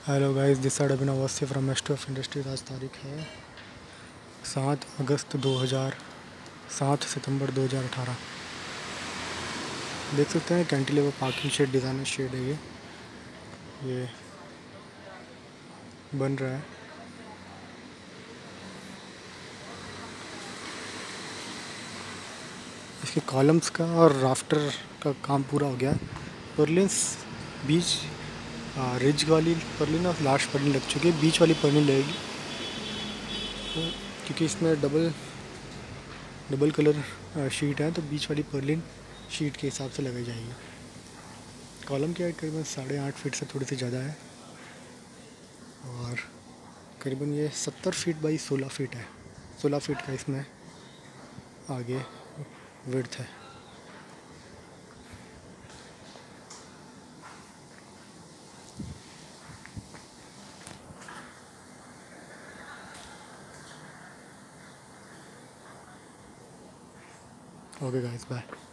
Hello guys, this side Abhinav Awasthi from Astro of Industries. आज तारीख है 7 सितंबर 2018। देख सकते हैं cantilever parking shed, designer shed है ये बन रहा है। इसके कॉलम्स का और राफ्टर का काम पूरा हो गया। पर्लिन्स बीच रिज वाली पर्लिन और लास्ट पर्लिन लग चुकी है। बीच वाली पर्लिन लगेगी क्योंकि इसमें डबल कलर शीट है, तो बीच वाली पर्लिन शीट के हिसाब से लगाई जाएगी। कॉलम की हाइट करीबन 8.5 फीट से थोड़ी सी ज़्यादा है और करीबन ये 70 फीट बाई 16 फीट है। 16 फीट का इसमें आगे विड्थ है। Okay guys, bye.